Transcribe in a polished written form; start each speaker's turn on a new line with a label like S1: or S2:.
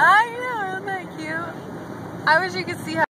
S1: I know, isn't that cute? I wish you could see how